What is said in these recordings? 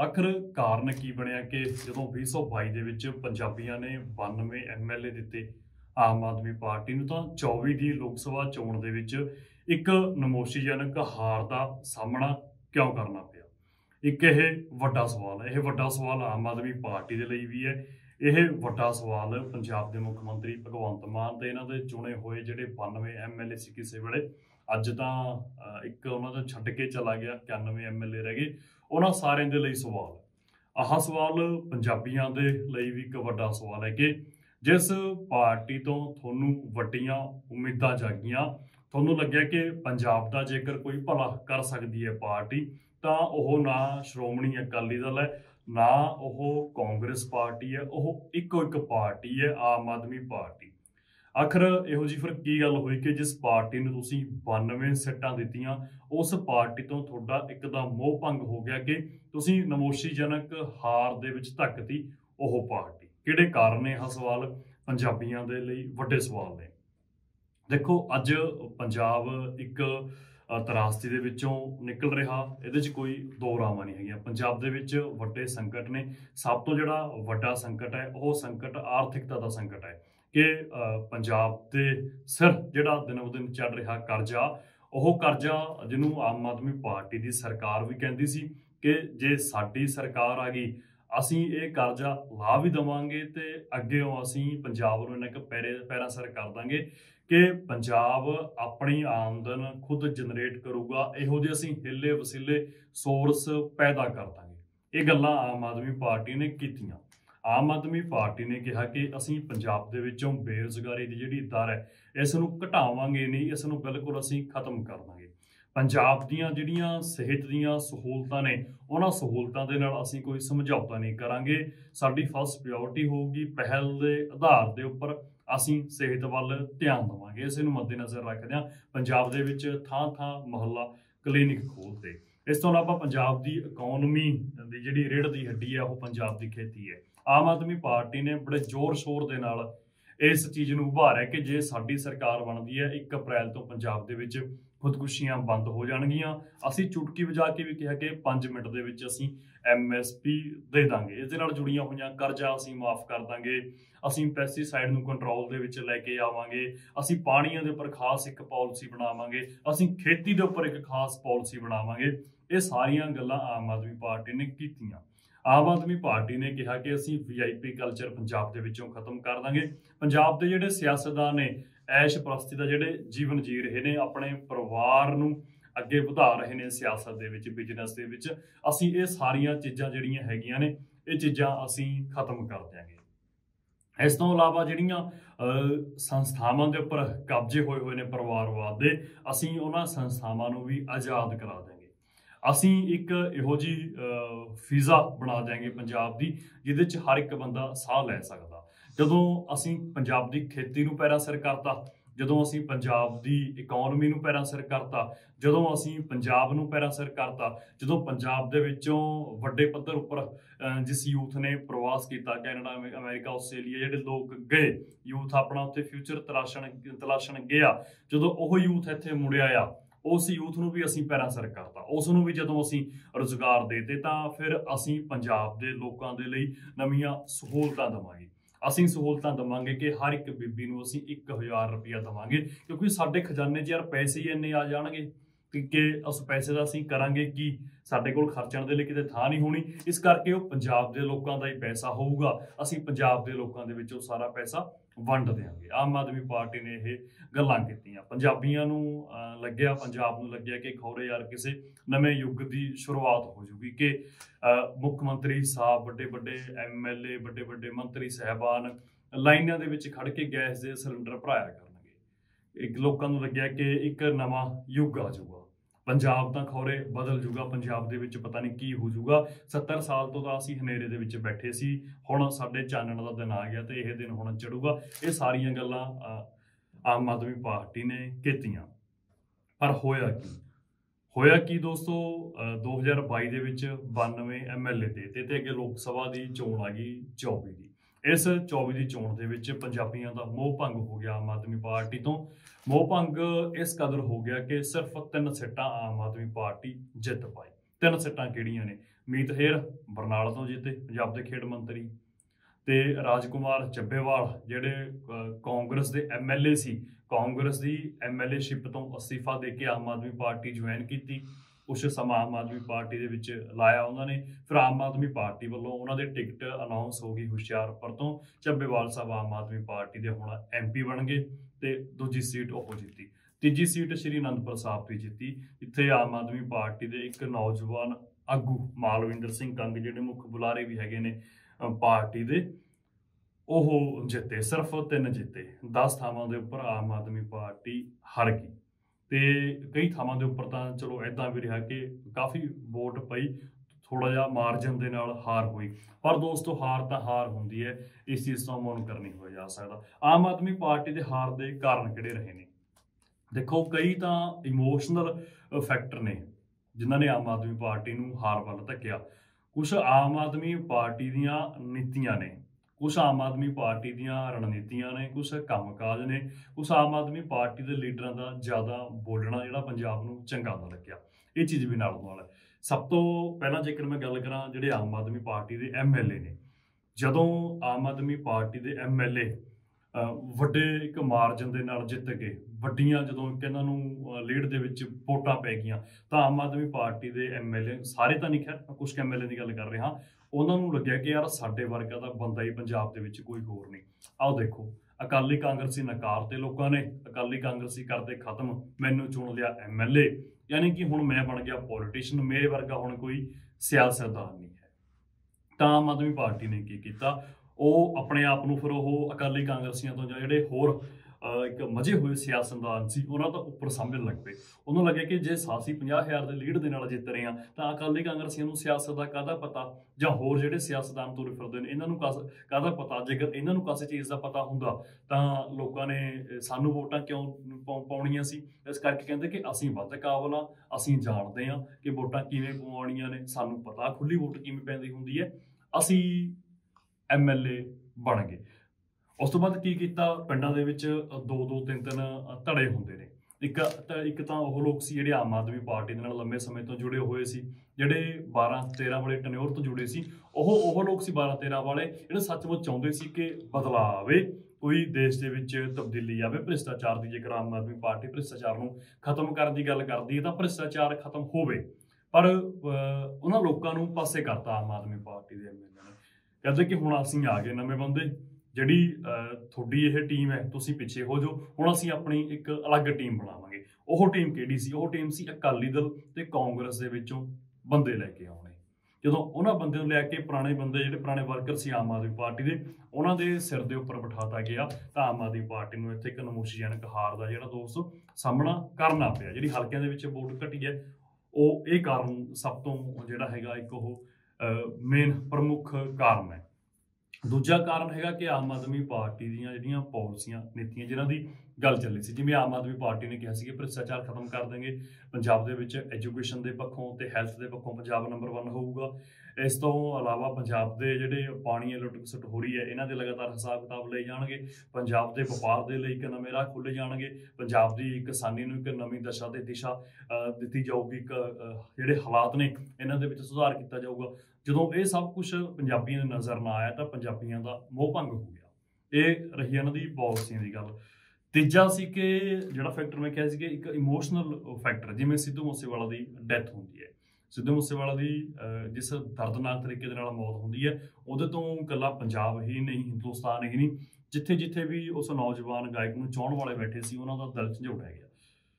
आखिर कारण की बनया कि जो 2022 ਦੇ ਵਿੱਚ ਪੰਜਾਬੀਆਂ ਨੇ 92 MLA ਦਿੱਤੇ ਆਮ ਆਦਮੀ ਪਾਰਟੀ ਨੂੰ, ਤਾਂ 24 ਦੀ ਲੋਕ ਸਭਾ ਚੋਣ ਦੇ ਵਿੱਚ ਇੱਕ ਨਮੋਸ਼ੀਜਨਕ ਹਾਰ ਦਾ ਸਾਹਮਣਾ ਕਿਉਂ ਕਰਨਾ ਪਿਆ। ਇੱਕ ਇਹ ਵੱਡਾ ਸਵਾਲ ਹੈ। ਇਹ ਵੱਡਾ ਸਵਾਲ ਆਮ ਆਦਮੀ ਪਾਰਟੀ ਦੇ ਲਈ ਵੀ ਹੈ। ਇਹ ਵੱਡਾ ਸਵਾਲ ਪੰਜਾਬ ਦੇ ਮੁੱਖ ਮੰਤਰੀ ਭਗਵੰਤ ਮਾਨ ਤੇ ਇਹਨਾਂ ਦੇ ਚੁਣੇ ਹੋਏ ਜਿਹੜੇ 92 MLA ਸੀ ਕਿਸੇ ਵੇਲੇ, ਅੱਜ ਤਾਂ ਇੱਕ ਉਹਨਾਂ ਦਾ ਛੱਡ ਕੇ ਚਲਾ ਗਿਆ, 91 MLA ਰਹਿ ਗਏ। ਉਹਨਾਂ ਸਾਰਿਆਂ ਦੇ ਲਈ ਸਵਾਲ ਹੈ। ਆਹ ਸਵਾਲ ਪੰਜਾਬੀਆਂ ਦੇ ਲਈ ਵੀ ਇੱਕ ਵੱਡਾ ਸਵਾਲ ਹੈ ਕਿ ਜਿਸ ਪਾਰਟੀ ਤੋਂ ਤੁਹਾਨੂੰ ਵੱਡੀਆਂ ਉਮੀਦਾਂ ਜਾਗੀਆਂ, ਤੁਹਾਨੂੰ ਲੱਗਿਆ ਕਿ ਪੰਜਾਬ ਦਾ ਜੇਕਰ ਕੋਈ ਭਲਾ ਕਰ ਸਕਦੀ ਹੈ ਪਾਰਟੀ, ਤਾਂ ਉਹ ਨਾ ਸ਼੍ਰੋਮਣੀ ਅਕਾਲੀ ਦਲ ਹੈ, ਨਾ ਉਹ ਕਾਂਗਰਸ ਪਾਰਟੀ ਹੈ, ਉਹ ਇੱਕੋ ਇੱਕ ਪਾਰਟੀ ਹੈ, ਆਮ ਆਦਮੀ ਪਾਰਟੀ। ਆਖਰ ਇਹੋ ਜਿਹੀ ਫਿਰ ਕੀ ਗੱਲ ਹੋਈ ਕਿ ਜਿਸ ਪਾਰਟੀ ਨੂੰ ਤੁਸੀਂ 92 ਸੀਟਾਂ ਦਿੱਤੀਆਂ, ਉਸ ਪਾਰਟੀ ਤੋਂ ਤੁਹਾਡਾ ਇੱਕਦਮ ਮੋਹ ਭੰਗ ਹੋ ਗਿਆ ਕਿ ਤੁਸੀਂ ਨਮੋਸ਼ੀਜਨਕ ਹਾਰ ਦੇ ਵਿੱਚ ਧੱਕਤੀ ਉਹ ਪਾਰਟੀ। ਕਿਹੜੇ ਕਾਰਨ ਨੇ? ਇਹ ਸਵਾਲ ਪੰਜਾਬੀਆਂ ਦੇ ਲਈ ਵੱਡੇ ਸਵਾਲ ਨੇ। ਦੇਖੋ, ਅੱਜ ਪੰਜਾਬ ਇੱਕ ਤਰਾਸਦੀ ਦੇ ਵਿੱਚੋਂ ਨਿਕਲ ਰਿਹਾ, ਇਹਦੇ 'ਚ ਕੋਈ ਦੋ ਰਾਵਾਂ ਨਹੀਂ ਹੈਗੀਆਂ। ਪੰਜਾਬ ਦੇ ਵਿੱਚ ਵੱਡੇ ਸੰਕਟ ਨੇ। ਸਭ ਤੋਂ ਜਿਹੜਾ ਵੱਡਾ ਸੰਕਟ ਹੈ ਉਹ ਸੰਕਟ ਆਰਥਿਕਤਾ ਦਾ ਸੰਕਟ ਹੈ ਕਿ ਪੰਜਾਬ ਦੇ ਸਿਰ ਜਿਹੜਾ ਦਿਨੋਂ ਦਿਨ ਚੜ੍ਹ ਰਿਹਾ ਕਰਜ਼ਾ, ਉਹ ਕਰਜ਼ਾ ਜਿਹਨੂੰ ਆਮ ਆਦਮੀ ਪਾਰਟੀ ਦੀ ਸਰਕਾਰ ਵੀ ਕਹਿੰਦੀ ਸੀ ਕਿ ਜੇ ਸਾਡੀ ਸਰਕਾਰ ਆ ਗਈ ਅਸੀਂ ਇਹ ਕਰਜ਼ਾ ਲਾ ਵੀ ਦੇਵਾਂਗੇ ਤੇ ਅੱਗੇੋਂ ਅਸੀਂ ਪੰਜਾਬ ਨੂੰ ਇੱਕ ਪੈਰਾਂ ਸਿਰ ਕਰ ਦਾਂਗੇ ਕਿ ਪੰਜਾਬ ਆਪਣੀ ਆਮਦਨ ਖੁਦ ਜਨਰੇਟ ਕਰੂਗਾ, ਇਹੋ ਜਿਹੇ ਅਸੀਂ ਹਿੱਲੇ ਵਸੀਲੇ ਸੋਰਸ ਪੈਦਾ ਕਰ ਦਾਂਗੇ। ਇਹ ਗੱਲਾਂ ਆਮ ਆਦਮੀ ਪਾਰਟੀ ਨੇ ਕੀਤੀਆਂ। ਆਮ ਆਦਮੀ ਪਾਰਟੀ ਨੇ ਕਿਹਾ ਕਿ ਅਸੀਂ ਪੰਜਾਬ ਦੇ ਵਿੱਚੋਂ ਬੇਰੁਜ਼ਗਾਰੀ ਦੀ ਜਿਹੜੀ ਦਰ ਹੈ ਇਸ ਨੂੰ ਘਟਾਵਾਂਗੇ ਨਹੀਂ, ਇਸ ਨੂੰ ਬਿਲਕੁਲ ਅਸੀਂ ਖਤਮ ਕਰ ਦਾਂਗੇ। ਪੰਜਾਬ ਦੀਆਂ ਜਿਹੜੀਆਂ ਸਿਹਤ ਦੀਆਂ ਸਹੂਲਤਾਂ ਨੇ, ਉਹਨਾਂ ਸਹੂਲਤਾਂ ਦੇ ਨਾਲ ਅਸੀਂ ਕੋਈ ਸਮਝੌਤਾ ਨਹੀਂ ਕਰਾਂਗੇ। ਸਾਡੀ ਫਸਟ ਪ੍ਰਾਇਓਰਟੀ ਹੋਊਗੀ, ਪਹਿਲ ਦੇ ਆਧਾਰ ਦੇ ਉੱਪਰ ਅਸੀਂ ਸਿਹਤ ਵੱਲ ਧਿਆਨ ਦੇਵਾਂਗੇ। ਇਸੇ ਨੂੰ ਮੱਦੇਨਜ਼ਰ ਰੱਖਦਿਆਂ ਪੰਜਾਬ ਦੇ ਵਿੱਚ ਥਾਂ ਥਾਂ ਮੁਹੱਲਾ ਕਲੀਨਿਕ ਖੋਲ੍ਹਤੇ। ਇਸ ਤੋਂ ਇਲਾਵਾ ਪੰਜਾਬ ਦੀ ਇਕੋਨਮੀ ਦੀ ਜਿਹੜੀ ਰੀੜ੍ਹ ਦੀ ਹੱਡੀ ਹੈ ਉਹ ਪੰਜਾਬ ਦੀ ਖੇਤੀ ਹੈ। ਆਮ ਆਦਮੀ ਪਾਰਟੀ ਨੇ ਬੜੇ ਜ਼ੋਰ ਸ਼ੋਰ ਦੇ ਨਾਲ ਇਸ ਚੀਜ਼ ਨੂੰ ਉਭਾਰਿਆ ਕਿ ਜੇ ਸਾਡੀ ਸਰਕਾਰ ਬਣਦੀ ਹੈ 1 ਅਪ੍ਰੈਲ ਤੋਂ ਪੰਜਾਬ ਦੇ ਵਿੱਚ ਖੁਦਕੁਸ਼ੀਆਂ ਬੰਦ ਹੋ ਜਾਣਗੀਆਂ। ਅਸੀਂ ਚੁਟਕੀ ਵਜਾ ਕੇ ਵੀ ਕਿਹਾ ਕਿ 5 ਮਿੰਟ ਦੇ ਵਿੱਚ ਅਸੀਂ MSP ਦੇ ਦਾਂਗੇ, ਇਸ ਦੇ ਨਾਲ ਜੁੜੀਆਂ ਹੋਈਆਂ ਕਰਜ਼ਾ ਅਸੀਂ ਮਾਫ ਕਰ ਦਾਂਗੇ, ਅਸੀਂ ਪੈਸਟੀਸਾਈਡ ਨੂੰ ਕੰਟਰੋਲ ਦੇ ਵਿੱਚ ਲੈ ਕੇ ਆਵਾਂਗੇ, ਅਸੀਂ ਪਾਣੀਆਂ ਦੇ ਉੱਪਰ ਖਾਸ ਇੱਕ ਪਾਲਿਸੀ ਬਣਾਵਾਂਗੇ, ਅਸੀਂ ਖੇਤੀ ਦੇ ਉੱਪਰ ਇੱਕ ਖਾਸ ਪਾਲਿਸੀ ਬਣਾਵਾਂਗੇ। ਇਹ ਸਾਰੀਆਂ ਗੱਲਾਂ ਆਮ ਆਦਮੀ ਪਾਰਟੀ ਨੇ ਕੀਤੀਆਂ। ਆਮ ਆਦਮੀ ਪਾਰਟੀ ਨੇ ਕਿਹਾ ਕਿ ਅਸੀਂ VIP ਕਲਚਰ ਪੰਜਾਬ ਦੇ ਵਿੱਚੋਂ ਖਤਮ ਕਰ ਦਾਂਗੇ। ਪੰਜਾਬ ਦੇ ਜਿਹੜੇ ਸਿਆਸਤਦਾਨ ਨੇ ਐਸ਼ ਪ੍ਰਸਤੀ ਦਾ ਜਿਹੜੇ ਜੀਵਨ ਜੀ ਰਹੇ ਨੇ, ਆਪਣੇ ਪਰਿਵਾਰ ਨੂੰ ਅੱਗੇ ਵਧਾ ਰਹੇ ਨੇ ਸਿਆਸਤ ਦੇ ਵਿੱਚ, ਬਿਜ਼ਨਸ ਦੇ ਵਿੱਚ, ਅਸੀਂ ਇਹ ਸਾਰੀਆਂ ਚੀਜ਼ਾਂ ਜਿਹੜੀਆਂ ਹੈਗੀਆਂ ਨੇ ਇਹ ਚੀਜ਼ਾਂ ਅਸੀਂ ਖਤਮ ਕਰ ਦਿਆਂਗੇ। ਇਸ ਤੋਂ ਇਲਾਵਾ ਜਿਹੜੀਆਂ ਸੰਸਥਾਵਾਂ ਦੇ ਉੱਪਰ ਕਬਜ਼ੇ ਹੋਏ ਨੇ ਪਰਿਵਾਰਵਾਦ ਦੇ, ਅਸੀਂ ਉਹਨਾਂ ਸੰਸਥਾਵਾਂ ਨੂੰ ਵੀ ਆਜ਼ਾਦ ਕਰਾ ਦਿਆਂਗੇ। ਅਸੀਂ ਇੱਕ ਇਹੋ ਜਿਹੀ ਫਿਜ਼ਾ ਬਣਾ ਦਿਆਂਗੇ ਪੰਜਾਬ ਦੀ ਜਿਹਦੇ 'ਚ ਹਰ ਇੱਕ ਬੰਦਾ ਸਾਹ ਲੈ ਸਕਦਾ। ਜਦੋਂ ਅਸੀਂ ਪੰਜਾਬ ਦੀ ਖੇਤੀ ਨੂੰ ਪੈਰਾਂ ਸਿਰ ਕਰਤਾ, ਜਦੋਂ ਅਸੀਂ ਪੰਜਾਬ ਦੀ ਇਕੋਨਮੀ ਨੂੰ ਪੈਰਾਂ ਸਿਰ ਕਰਤਾ, ਜਦੋਂ ਅਸੀਂ ਪੰਜਾਬ ਨੂੰ ਪੈਰਾਂ ਸਿਰ ਕਰਤਾ, ਜਦੋਂ ਪੰਜਾਬ ਦੇ ਵਿੱਚੋਂ ਵੱਡੇ ਪੱਧਰ ਉੱਪਰ ਜਿਸ ਯੂਥ ਨੇ ਪ੍ਰਵਾਸ ਕੀਤਾ, ਕੈਨੇਡਾ, ਅਮਰੀਕਾ, ਆਸਟ੍ਰੇਲੀਆ, ਜਿਹੜੇ ਲੋਕ ਗਏ, ਯੂਥ ਆਪਣਾ ਉੱਥੇ ਫਿਊਚਰ ਤਲਾਸ਼ਣ ਗਿਆ, ਜਦੋਂ ਉਹ ਯੂਥ ਇੱਥੇ ਮੁੜਿਆ ਆ, ਉਸ ਯੂਥ ਨੂੰ ਵੀ ਅਸੀਂ ਪੈਰਾਂ ਸਿਰ ਕਰਤਾ। ਉਸ ਨੂੰ ਵੀ ਜਦੋਂ ਅਸੀਂ ਰੁਜ਼ਗਾਰ ਦੇਤੇ ਤਾਂ ਫਿਰ ਅਸੀਂ ਪੰਜਾਬ ਦੇ ਲੋਕਾਂ ਦੇ ਲਈ ਨਵੀਆਂ ਸਹੂਲਤਾਂ ਦੇਵਾਂਗੇ। ਅਸੀਂ ਸਹੂਲਤਾਂ ਦੇਵਾਂਗੇ ਕਿ ਹਰ ਇੱਕ ਬੀਬੀ ਨੂੰ ਅਸੀਂ 1000 ਰੁਪਇਆ ਦੇਵਾਂਗੇ, ਕਿਉਂਕਿ ਸਾਡੇ ਖਜ਼ਾਨੇ 'ਚ ਯਾਰ ਪੈਸੇ ਹੀ ਇੰਨੇ ਆ ਜਾਣਗੇ ਕਿ ਉਸ ਪੈਸੇ ਦਾ ਅਸੀਂ ਕਰਾਂਗੇ ਕੀ? ਸਾਡੇ ਕੋਲ ਖਰਚਣ ਦੇ ਲਈ ਕਿਤੇ ਥਾਂ ਨਹੀਂ ਹੋਣੀ। ਇਸ ਕਰਕੇ ਉਹ ਪੰਜਾਬ ਦੇ ਲੋਕਾਂ ਦਾ ਹੀ ਪੈਸਾ ਹੋਊਗਾ, ਅਸੀਂ ਪੰਜਾਬ ਦੇ ਲੋਕਾਂ ਦੇ ਵਿੱਚੋਂ ਸਾਰਾ ਪੈਸਾ ਵੰਡ ਦਿਆਂਗੇ। ਆਮ ਆਦਮੀ ਪਾਰਟੀ ਨੇ ਇਹ ਗੱਲਾਂ ਕੀਤੀਆਂ। ਪੰਜਾਬੀਆਂ ਨੂੰ ਲੱਗਿਆ, ਪੰਜਾਬ ਨੂੰ ਲੱਗਿਆ ਕਿ ਖੌਰੇ ਯਾਰ ਕਿਸੇ ਨਵੇਂ ਯੁੱਗ ਦੀ ਸ਼ੁਰੂਆਤ ਹੋ ਜੂਗੀ ਕਿ ਮੁੱਖ ਮੰਤਰੀ ਸਾਹਿਬ, ਵੱਡੇ ਵੱਡੇ MLA, ਵੱਡੇ ਵੱਡੇ ਮੰਤਰੀ ਸਾਹਿਬਾਨ ਲਾਈਨਾਂ ਦੇ ਵਿੱਚ ਖੜ ਕੇ ਗੈਸ ਦੇ ਸਿਲੰਡਰ ਭਰਾਇਆ ਕਰਨਗੇ। ਇੱਕ ਲੋਕਾਂ ਨੂੰ ਲੱਗਿਆ ਕਿ ਇੱਕ ਨਵਾਂ ਯੁੱਗ ਆ ਜਾਊਗਾ, ਪੰਜਾਬ ਤਾਂ ਖੌਰੇ ਬਦਲ ਜੂਗਾ, ਪੰਜਾਬ ਦੇ ਵਿੱਚ ਪਤਾ ਨਹੀਂ ਕੀ ਹੋ ਜੂਗਾ। 70 ਸਾਲ ਤੋਂ ਤਾਂ ਅਸੀਂ ਹਨੇਰੇ ਦੇ ਵਿੱਚ ਬੈਠੇ ਸੀ, ਹੁਣ ਸਾਡੇ ਚਾਨਣ ਦਾ ਦਿਨ ਆ ਗਿਆ ਤੇ ਇਹ ਦਿਨ ਹੁਣ ਚੜੂਗਾ। ਇਹ ਸਾਰੀਆਂ ਗੱਲਾਂ ਆਮ ਆਦਮੀ ਪਾਰਟੀ ਨੇ ਕੀਤੀਆਂ। ਪਰ ਹੋਇਆ ਕੀ ਦੋਸਤੋ? 2022 ਦੇ ਵਿੱਚ 92 MLA ਤੇ ਅੱਗੇ ਲੋਕ ਸਭਾ ਦੀ ਚੋਣ ਆ ਗਈ 24 ਦੀ। ਇਸ 24 ਦੀ ਚੋਣ ਦੇ ਵਿੱਚ ਪੰਜਾਬੀਆਂ ਦਾ ਮੋਹ ਭੰਗ ਹੋ ਗਿਆ ਆਮ ਆਦਮੀ ਪਾਰਟੀ ਤੋਂ। ਮੋਹ ਭੰਗ ਇਸ ਕਦਰ ਹੋ ਗਿਆ ਕਿ ਸਿਰਫ 3 ਸੀਟਾਂ ਆਮ ਆਦਮੀ ਪਾਰਟੀ ਜਿੱਤ ਪਾਈ। 3 ਸੀਟਾਂ ਕਿਹੜੀਆਂ ਨੇ? ਮੀਤ ਹੇਰ ਬਰਨਾਲਾ ਤੋਂ ਜਿੱਤੇ ਪੰਜਾਬ ਦੇ ਖੇਡ ਮੰਤਰੀ, ਤੇ ਰਾਜਕੁਮਾਰ ਚੱਬੇਵਾਲ ਜਿਹੜੇ ਕਾਂਗਰਸ ਦੇ MLA ਸੀ, ਕਾਂਗਰਸ ਦੀ MLA-ਸ਼ਿਪ ਤੋਂ ਅਸਤੀਫਾ ਦੇ ਕੇ ਆਮ ਆਦਮੀ ਪਾਰਟੀ ਜੁਆਇਨ ਕੀਤੀ। ਕੁਛ ਸਮਾਂ ਆਮ ਆਦਮੀ ਪਾਰਟੀ ਦੇ ਵਿੱਚ ਲਾਇਆ ਉਹਨਾਂ ਨੇ, ਫਿਰ ਆਮ ਆਦਮੀ ਪਾਰਟੀ ਵੱਲੋਂ ਉਹਨਾਂ ਦੇ ਟਿਕਟ ਅਨਾਉਂਸ ਹੋ ਗਈ ਹੁਸ਼ਿਆਰਪੁਰ ਤੋਂ। ਚੱਬੇਵਾਲ ਸਾਹਿਬ ਆਮ ਆਦਮੀ ਪਾਰਟੀ ਦੇ ਹੁਣ MP ਬਣ ਗਏ ਤੇ ਦੂਜੀ ਸੀਟ ਉਹ ਜਿੱਤੀ। ਤੀਜੀ ਸੀਟ ਸ਼੍ਰੀ ਅਨੰਦਪੁਰ ਸਾਹਿਬ ਦੀ ਜਿੱਤੀ, ਜਿੱਥੇ ਆਮ ਆਦਮੀ ਪਾਰਟੀ ਦੇ ਇੱਕ ਨੌਜਵਾਨ ਆਗੂ ਮਾਲਵਿੰਦਰ ਸਿੰਘ ਕੰਗ, ਜਿਹੜੇ ਮੁੱਖ ਬੁਲਾਰੇ ਵੀ ਹੈਗੇ ਨੇ ਪਾਰਟੀ ਦੇ, ਉਹ ਜਿੱਤੇ। ਸਿਰਫ 3 ਜਿੱਤੇ, 10 ਥਾਵਾਂ ਦੇ ਉੱਪਰ ਆਮ ਆਦਮੀ ਪਾਰਟੀ ਹਾਰ ਗਈ। ਤੇ ਕਈ ਥਾਵਾਂ ਦੇ ਉੱਪਰ ਤਾਂ ਚਲੋ ਇਦਾਂ ਵੀ ਰਿਹਾ ਕਿ ਕਾਫੀ ਵੋਟ ਪਈ, ਥੋੜਾ ਜਿਹਾ ਮਾਰਜਨ ਦੇ ਨਾਲ ਹਾਰ ਹੋਈ। ਪਰ ਦੋਸਤੋ, ਹਾਰ ਤਾਂ ਹਾਰ ਹੁੰਦੀ ਹੈ, ਇਸ ਚੀਜ਼ ਤੋਂ ਮਨ ਕਰਨੀ ਹੋ ਜਾ ਸਕਦਾ। ਆਮ ਆਦਮੀ ਪਾਰਟੀ ਦੇ ਹਾਰ ਦੇ ਕਾਰਨ ਕਿਹੜੇ ਰਹੇ ਨੇ? ਦੇਖੋ, ਕਈ ਤਾਂ ਇਮੋਸ਼ਨਲ ਫੈਕਟਰ ਨੇ ਜਿਨ੍ਹਾਂ ਨੇ ਆਮ ਆਦਮੀ ਪਾਰਟੀ ਨੂੰ ਹਾਰ ਵੱਲ ਧੱਕਿਆ। ਕੁਛ ਆਮ ਆਦਮੀ ਪਾਰਟੀ ਦੀਆਂ ਨੀਤੀਆਂ ਨੇ, ਕੁਛ ਆਮ ਆਦਮੀ ਪਾਰਟੀ ਦੀਆਂ ਰਣਨੀਤੀਆਂ ਨੇ, ਕੁਛ ਕੰਮਕਾਜ ਨੇ, ਕੁਛ ਆਮ ਆਦਮੀ ਪਾਰਟੀ ਦੇ ਲੀਡਰਾਂ ਦਾ ਜ਼ਿਆਦਾ ਬੋਲਣਾ ਜਿਹੜਾ ਪੰਜਾਬ ਨੂੰ ਚੰਗਾ ਨਾ ਲੱਗਿਆ। ਇਹ ਚੀਜ਼ ਵੀ ਨਾਲ ਹੈ। ਸਭ ਤੋਂ ਪਹਿਲਾਂ ਜੇਕਰ ਮੈਂ ਗੱਲ ਕਰਾਂ ਜਿਹੜੇ ਆਮ ਆਦਮੀ ਪਾਰਟੀ ਦੇ MLA ਨੇ, ਜਦੋਂ ਆਮ ਆਦਮੀ ਪਾਰਟੀ ਦੇ MLA ਵੱਡੇ ਇੱਕ ਮਾਰਜਨ ਦੇ ਨਾਲ ਜਿੱਤ ਕੇ, ਵੱਡੀਆਂ ਜਦੋਂ ਇਹਨਾਂ ਨੂੰ ਲੀਡ ਦੇ ਵਿੱਚ ਵੋਟਾਂ ਪੈ ਗਈਆਂ, ਤਾਂ ਆਮ ਆਦਮੀ ਪਾਰਟੀ ਦੇ MLA, ਸਾਰੇ ਤਾਂ ਨਹੀਂ, ਖੈਰ ਕੁਛ MLA ਦੀ ਗੱਲ ਕਰ ਰਿਹਾ, ਉਹਨਾਂ ਨੂੰ ਲੱਗਿਆ ਕਿ ਯਾਰ ਸਾਡੇ ਵਰਗਾ ਦਾ ਬੰਦਾ ਹੀ ਪੰਜਾਬ ਦੇ ਵਿੱਚ ਕੋਈ ਹੋਰ ਨਹੀਂ। ਆਓ ਦੇਖੋ, ਅਕਾਲੀ ਕਾਂਗਰਸੀ ਨਕਾਰ ਤੇ ਲੋਕਾਂ ਨੇ, ਅਕਾਲੀ ਕਾਂਗਰਸੀ ਕਰਦੇ ਖਤਮ, ਮੈਨੂੰ ਚੁਣ ਲਿਆ MLA, ਯਾਨੀ ਕਿ ਹੁਣ ਮੈਂ ਬਣ ਗਿਆ ਪੋਲੀਟੀਸ਼ੀਅਨ, ਮੇਰੇ ਵਰਗਾ ਹੁਣ ਕੋਈ ਸਿਆਸਤਦਾਨ ਨਹੀਂ ਹੈ। ਤਾਂ ਆਮ ਆਦਮੀ ਪਾਰਟੀ ਨੇ ਕੀ ਕੀਤਾ, ਉਹ ਆਪਣੇ ਆਪ ਨੂੰ ਫਿਰ ਉਹ ਅਕਾਲੀ ਕਾਂਗਰਸੀਆਂ ਤੋਂ ਜਾਂ ਜਿਹੜੇ ਹੋਰ ਇੱਕ ਮਜੇ ਹੋਏ ਸਿਆਸਤਦਾਨ ਸੀ ਉਹਨਾਂ ਤੋਂ ਉੱਪਰ ਸਮਝਣ ਲੱਗ ਪਏ। ਉਹਨੂੰ ਲੱਗਿਆ ਕਿ ਜੇ ਅਸੀਂ 50,000 ਦੇ ਲੀਡ ਦੇ ਨਾਲ ਜਿੱਤ ਰਹੇ ਹਾਂ, ਤਾਂ ਅਕਾਲੀ ਕਾਂਗਰਸੀਆਂ ਨੂੰ ਸਿਆਸਤ ਦਾ ਕਾਹਦਾ ਪਤਾ, ਜਾਂ ਹੋਰ ਜਿਹੜੇ ਸਿਆਸਤਦਾਨ ਤੁਰੇ ਫਿਰਦੇ ਨੇ ਇਹਨਾਂ ਨੂੰ ਕਾਹਦਾ ਪਤਾ। ਜੇਕਰ ਇਹਨਾਂ ਨੂੰ ਕਿਸੇ ਚੀਜ਼ ਦਾ ਪਤਾ ਹੁੰਦਾ ਤਾਂ ਲੋਕਾਂ ਨੇ ਸਾਨੂੰ ਵੋਟਾਂ ਕਿਉਂ ਪਾਉਣੀਆਂ ਸੀ। ਇਸ ਕਰਕੇ ਕਹਿੰਦੇ ਕਿ ਅਸੀਂ ਵੱਧ ਕਾਬਲ ਹਾਂ, ਅਸੀਂ ਜਾਣਦੇ ਹਾਂ ਕਿ ਵੋਟਾਂ ਕਿਵੇਂ ਪਵਾਉਣੀਆਂ ਨੇ, ਸਾਨੂੰ ਪਤਾ ਖੁੱਲੀ ਵੋਟ ਕਿਵੇਂ ਪੈਂਦੀ ਹੁੰਦੀ ਹੈ, ਅਸੀਂ MLA ਬਣ ਗਏ। ਉਸ ਤੋਂ ਬਾਅਦ ਕੀ ਕੀਤਾ, ਪਿੰਡਾਂ ਦੇ ਵਿੱਚ 2-2, 3-3 ਧੜੇ ਹੁੰਦੇ ਨੇ। ਇੱਕ ਤਾਂ ਉਹ ਲੋਕ ਸੀ ਜਿਹੜੇ ਆਮ ਆਦਮੀ ਪਾਰਟੀ ਦੇ ਨਾਲ ਲੰਮੇ ਸਮੇਂ ਤੋਂ ਜੁੜੇ ਹੋਏ ਸੀ, ਜਿਹੜੇ 12-13 ਵਾਲੇ ਟਨਿਓਰ ਤੋਂ ਜੁੜੇ ਸੀ। ਉਹ ਲੋਕ ਸੀ 12-13 ਵਾਲੇ, ਜਿਹੜੇ ਸੱਚਮੁੱਚ ਚਾਹੁੰਦੇ ਸੀ ਕਿ ਬਦਲਾਅ ਆਵੇ, ਕੋਈ ਦੇਸ਼ ਦੇ ਵਿੱਚ ਤਬਦੀਲੀ ਆਵੇ, ਭ੍ਰਿਸ਼ਟਾਚਾਰ ਦੀ। ਜੇਕਰ ਆਮ ਆਦਮੀ ਪਾਰਟੀ ਭ੍ਰਿਸ਼ਟਾਚਾਰ ਨੂੰ ਖਤਮ ਕਰਨ ਦੀ ਗੱਲ ਕਰਦੀ ਹੈ ਤਾਂ ਭ੍ਰਿਸ਼ਟਾਚਾਰ ਖਤਮ ਹੋਵੇ। ਪਰ ਉਹਨਾਂ ਲੋਕਾਂ ਨੂੰ ਪਾਸੇ ਕਰਤਾ ਆਮ ਆਦਮੀ ਪਾਰਟੀ ਦੇ MLA ਨੇ। ਕਹਿੰਦੇ ਕਿ ਹੁਣ ਅਸੀਂ ਆ ਗਏ ਨਵੇਂ ਬੰਦੇ, ਜਿਹੜੀ ਤੁਹਾਡੀ ਇਹ ਟੀਮ ਹੈ ਤੁਸੀਂ ਪਿੱਛੇ ਹੋ ਜਾਓ, ਹੁਣ ਅਸੀਂ ਆਪਣੀ ਇੱਕ ਅਲੱਗ ਟੀਮ ਬਣਾਵਾਂਗੇ। ਉਹ ਟੀਮ ਕਿਹੜੀ ਸੀ? ਉਹ ਟੀਮ ਸੀ ਅਕਾਲੀ ਦਲ ਤੇ ਕਾਂਗਰਸ ਦੇ ਵਿੱਚੋਂ ਬੰਦੇ ਲੈ ਕੇ ਆਉਣੇ। ਜਦੋਂ ਉਹਨਾਂ ਬੰਦਿਆਂ ਨੂੰ ਲੈ ਕੇ ਪੁਰਾਣੇ ਬੰਦੇ, ਜਿਹੜੇ ਪੁਰਾਣੇ ਵਰਕਰ ਸੀ ਆਮ ਆਦਮੀ ਪਾਰਟੀ ਦੇ, ਉਹਨਾਂ ਦੇ ਸਿਰ ਦੇ ਉੱਪਰ ਬਿਠਾਤਾ ਗਿਆ, ਤਾਂ ਆਮ ਆਦਮੀ ਪਾਰਟੀ ਨੂੰ ਇੱਥੇ ਇੱਕ ਨਮੋਸ਼ੀਜਨਕ ਹਾਰ ਦਾ ਜਿਹੜਾ ਦੋਸਤੋ ਸਾਹਮਣਾ ਕਰਨਾ ਪਿਆ। ਜਿਹੜੀ ਹਲਕਿਆਂ ਦੇ ਵਿੱਚ ਵੋਟ ਘਟੀ ਹੈ, ਉਹ ਇਹ ਕਾਰਨ ਸਭ ਤੋਂ ਜਿਹੜਾ ਹੈਗਾ ਇੱਕ ਉਹ ਮੇਨ ਪ੍ਰਮੁੱਖ ਕਾਰਨ ਹੈ। ਦੂਜਾ ਕਾਰਨ ਹੈਗਾ ਕਿ ਆਮ ਆਦਮੀ ਪਾਰਟੀ ਦੀਆਂ ਜਿਹੜੀਆਂ ਪਾਲਿਸੀਆਂ, ਨੀਤੀਆਂ, ਜਿਨ੍ਹਾਂ ਦੀ ਗੱਲ ਚੱਲੀ ਸੀ, ਜਿਵੇਂ ਆਮ ਆਦਮੀ ਪਾਰਟੀ ਨੇ ਕਿਹਾ ਸੀ ਕਿ ਭ੍ਰਿਸ਼ਟਾਚਾਰ ਖਤਮ ਕਰ ਦੇਣਗੇ, ਪੰਜਾਬ ਦੇ ਵਿੱਚ ਐਜੂਕੇਸ਼ਨ ਦੇ ਪੱਖੋਂ ਤੇ ਹੈਲਥ ਦੇ ਪੱਖੋਂ ਪੰਜਾਬ ਨੰਬਰ 1 ਹੋਊਗਾ। ਇਸ ਤੋਂ ਇਲਾਵਾ ਪੰਜਾਬ ਦੇ ਜਿਹੜੇ ਪਾਣੀ ਲੁੱਟ ਖਸੁੱਟ ਹੋ ਰਹੀ ਹੈ, ਇਹਨਾਂ ਦੇ ਲਗਾਤਾਰ ਹਿਸਾਬ ਕਿਤਾਬ ਲਏ ਜਾਣਗੇ। ਪੰਜਾਬ ਦੇ ਵਪਾਰ ਦੇ ਲਈ ਇੱਕ ਨਵੇਂ ਰਾਹ ਖੋਲ੍ਹੇ ਜਾਣਗੇ। ਪੰਜਾਬ ਦੀ ਕਿਸਾਨੀ ਨੂੰ ਇੱਕ ਨਵੀਂ ਦਸ਼ਾ ਤੇ ਦਿਸ਼ਾ ਦਿੱਤੀ ਜਾਊਗੀ। ਜਿਹੜੇ ਹਾਲਾਤ ਨੇ ਇਹਨਾਂ ਦੇ ਵਿੱਚ ਸੁਧਾਰ ਕੀਤਾ ਜਾਊਗਾ। ਜਦੋਂ ਇਹ ਸਭ ਕੁਝ ਪੰਜਾਬੀਆਂ ਦੀ ਨਜ਼ਰ ਨਾ ਆਇਆ ਤਾਂ ਪੰਜਾਬੀਆਂ ਦਾ ਮੋਹ ਭੰਗ ਹੋ ਗਿਆ। ਇਹ ਰਹੀ ਇਹਨਾਂ ਦੀ ਪਾਲਿਸੀਆਂ ਦੀ ਗੱਲ। ਤੀਜਾ ਸੀ ਕਿ ਜਿਹੜਾ ਫੈਕਟਰ ਮੈਂ ਕਿਹਾ ਸੀ ਕਿ ਇੱਕ ਇਮੋਸ਼ਨਲ ਫੈਕਟਰ, ਜਿਵੇਂ ਸਿੱਧੂ ਮੂਸੇਵਾਲਾ ਦੀ ਡੈਥ ਹੁੰਦੀ ਹੈ। ਸਿੱਧੂ ਮੂਸੇਵਾਲਾ ਦੀ ਜਿਸ ਦਰਦਨਾਕ ਤਰੀਕੇ ਦੇ ਨਾਲ ਮੌਤ ਹੁੰਦੀ ਹੈ, ਉਹਦੇ ਤੋਂ ਇਕੱਲਾ ਪੰਜਾਬ ਹੀ ਨਹੀਂ, ਹਿੰਦੁਸਤਾਨ ਹੀ ਨਹੀਂ, ਜਿੱਥੇ ਜਿੱਥੇ ਵੀ ਉਸ ਨੌਜਵਾਨ ਗਾਇਕ ਨੂੰ ਚਾਹੁਣ ਵਾਲੇ ਬੈਠੇ ਸੀ, ਉਹਨਾਂ ਦਾ ਦਿਲ ਝੰਜੋੜਿਆ ਗਿਆ।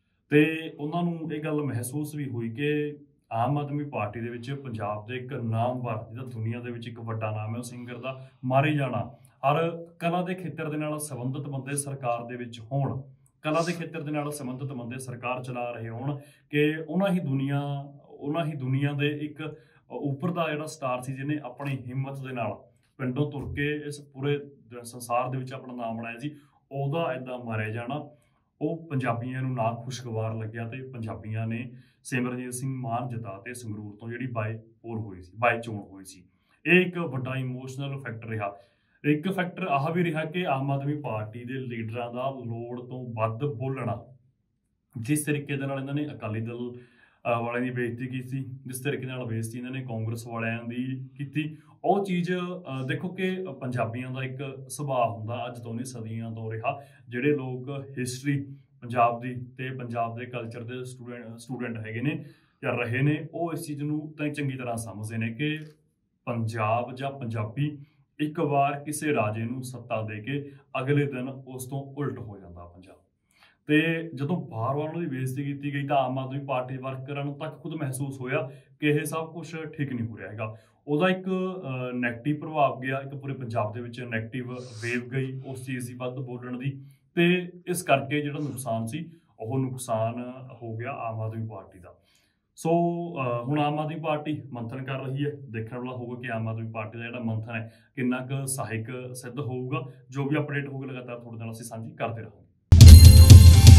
ਤੇ ਉਹਨਾਂ ਨੂੰ ਇਹ ਗੱਲ ਮਹਿਸੂਸ ਵੀ ਹੋਈ ਕਿ ਆਮ ਆਦਮੀ ਪਾਰਟੀ ਦੇ ਵਿੱਚ ਪੰਜਾਬ ਦੇ ਇੱਕ ਨਾਮਵਰ, ਜਿਹਦਾ ਦੁਨੀਆ ਦੇ ਵਿੱਚ ਇੱਕ ਵੱਡਾ ਨਾਮ ਹੈ, ਉਹ ਸਿੰਗਰ ਦਾ ਮਾਰੇ ਜਾਣਾ। ਹਰ ਕਲਾ ਦੇ ਖੇਤਰ ਦੇ ਨਾਲ ਸੰਬੰਧਿਤ ਬੰਦੇ ਸਰਕਾਰ ਦੇ ਵਿੱਚ ਹੋਣ, ਕਲਾ ਦੇ ਖੇਤਰ ਦੇ ਨਾਲ ਸੰਬੰਧਿਤ ਬੰਦੇ ਸਰਕਾਰ ਚਲਾ ਰਹੇ ਹੋਣ, ਕਿ ਉਹਨਾਂ ਹੀ ਦੁਨੀਆ ਦੇ ਇੱਕ ਉੱਪਰ ਦਾ ਜਿਹੜਾ ਸਟਾਰ ਸੀ, ਜਿਹਨੇ ਆਪਣੀ ਹਿੰਮਤ ਦੇ ਨਾਲ ਪਿੰਡੋਂ ਤੁਰ ਕੇ ਇਸ ਪੂਰੇ ਸੰਸਾਰ ਦੇ ਵਿੱਚ ਆਪਣਾ ਨਾਮ ਬਣਾਇਆ ਸੀ, ਉਹਦਾ ਏਦਾਂ ਮਾਰਿਆ ਜਾਣਾ ਉਹ ਪੰਜਾਬੀਆਂ ਨੂੰ ਨਾ ਖੁਸ਼ਗਵਾਰ ਲੱਗਿਆ। ਤੇ ਪੰਜਾਬੀਆਂ ਨੇ ਸਿਮਰਜੀਤ ਸਿੰਘ ਮਾਨ ਜਿਤਾ ਤੇ ਸੰਗਰੂਰ ਤੋਂ ਜਿਹੜੀ ਬਾਈ ਚੋਣ ਹੋਈ ਸੀ। ਇਹ ਇੱਕ ਵੱਡਾ ਇਮੋਸ਼ਨਲ ਫੈਕਟਰ ਰਿਹਾ। ਇੱਕ ਫੈਕਟਰ ਆਹ ਵੀ ਰਿਹਾ ਕਿ ਆਮ ਆਦਮੀ ਪਾਰਟੀ ਦੇ ਲੀਡਰਾਂ ਦਾ ਲੋੜ ਤੋਂ ਵੱਧ ਬੋਲਣਾ। ਜਿਸ ਤਰੀਕੇ ਦੇ ਨਾਲ ਇਹਨਾਂ ਨੇ ਅਕਾਲੀ ਦਲ ਵਾਲਿਆਂ ਦੀ ਬੇਇੱਜ਼ਤੀ ਕੀਤੀ, ਜਿਸ ਤਰੀਕੇ ਨਾਲ ਬੇਇੱਜ਼ਤੀ ਇਹਨਾਂ ਨੇ ਕਾਂਗਰਸ ਵਾਲਿਆਂ ਦੀ ਕੀਤੀ। ਉਹ ਚੀਜ਼ ਦੇਖੋ ਕਿ ਪੰਜਾਬੀਆਂ ਦਾ ਇੱਕ ਸੁਭਾਅ ਹੁੰਦਾ, ਅੱਜ ਤੋਂ ਨਹੀਂ ਸਦੀਆਂ ਤੋਂ ਰਿਹਾ। ਜਿਹੜੇ ਲੋਕ ਹਿਸਟਰੀ ਪੰਜਾਬ ਦੀ ਤੇ ਪੰਜਾਬ ਦੇ ਕਲਚਰ ਦੇ ਸਟੂਡੈਂਟ ਹੈਗੇ ਨੇ ਜਾਂ ਰਹੇ ਨੇ, ਉਹ ਇਸ ਚੀਜ਼ ਨੂੰ ਤਾਂ ਚੰਗੀ ਤਰ੍ਹਾਂ ਸਮਝਦੇ ਨੇ ਕਿ ਪੰਜਾਬ ਜਾਂ ਪੰਜਾਬੀ ਇੱਕ ਵਾਰ ਕਿਸੇ ਰਾਜੇ ਨੂੰ ਸੱਤਾ ਦੇ ਕੇ ਅਗਲੇ ਦਿਨ ਉਸ ਤੋਂ ਉਲਟ ਹੋ ਜਾਂਦਾ ਪੰਜਾਬ। ਤੇ ਜਦੋਂ ਬਾਰ-ਬਾਰ ਉਹਨਾਂ ਦੀ ਬੇਇੱਜ਼ਤੀ ਕੀਤੀ ਗਈ ਤਾਂ ਆਮ ਆਦਮੀ ਪਾਰਟੀ ਵਰਕਰਾਂ ਨੂੰ ਤੱਕ ਖੁਦ ਮਹਿਸੂਸ ਹੋਇਆ ਕਿ ਇਹ ਸਭ ਕੁਝ ਠੀਕ ਨਹੀਂ ਹੋ ਰਿਹਾ ਹੈਗਾ। ਉਹਦਾ ਇੱਕ ਨੈਗੇਟਿਵ ਪ੍ਰਭਾਵ ਗਿਆ, ਇੱਕ ਪੂਰੇ ਪੰਜਾਬ ਦੇ ਵਿੱਚ ਨੈਗੇਟਿਵ ਵੇਵ ਗਈ ਉਸ ਚੀਜ਼ ਦੀ ਵੱਧ ਬੋਲਣ ਦੀ, ਤੇ ਇਸ ਕਰਕੇ ਜਿਹੜਾ ਨੁਕਸਾਨ ਸੀ ਉਹ ਨੁਕਸਾਨ ਹੋ ਗਿਆ ਆਮ ਆਦਮੀ ਪਾਰਟੀ ਦਾ। ਸੋ ਹੁਣ ਆਮ ਆਦਮੀ ਪਾਰਟੀ ਮੰਥਨ ਕਰ ਰਹੀ ਹੈ, ਦੇਖਣ ਵਾਲਾ ਹੋਊਗਾ ਕਿ ਆਮ ਆਦਮੀ ਪਾਰਟੀ ਦਾ ਜਿਹੜਾ ਮੰਥਨ ਹੈ ਕਿੰਨਾ ਕੁ ਸਹਾਇਕ ਸਿੱਧ ਹੋਊਗਾ। ਜੋ ਵੀ ਅਪਡੇਟ ਹੋਊਗਾ ਲਗਾਤਾਰ ਤੁਹਾਡੇ ਨਾਲ ਅਸੀਂ ਸਾਂਝੀ ਕਰਦੇ ਰਹਾਂਗੇ।